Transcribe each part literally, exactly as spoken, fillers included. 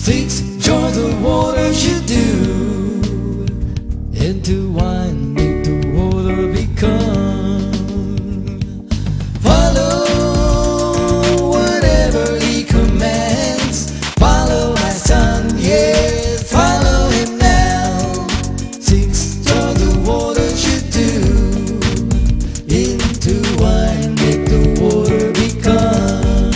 Six jars of water should do, into wine make the water become. Follow whatever he commands. Follow my son, yes, follow him now. Six jars of water should do, into wine make the water become.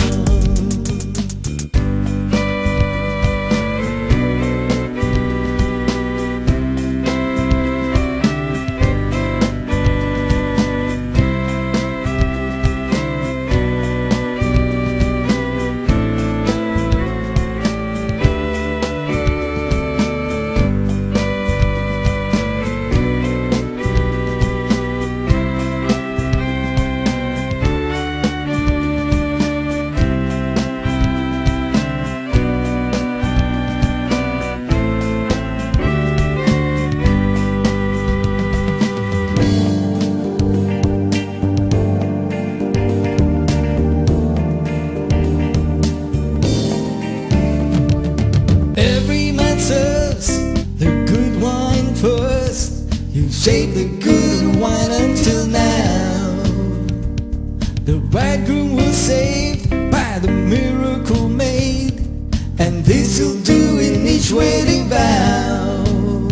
Every man serves the good wine first. You save the good wine until now. The bridegroom was saved by the miracle made, and this he'll do in each wedding vow.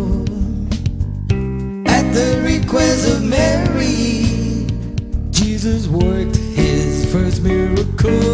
At the request of Mary, Jesus worked his first miracle.